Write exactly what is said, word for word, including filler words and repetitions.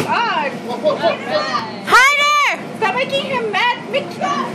god! Right. Hi there! Stop making him mad! Make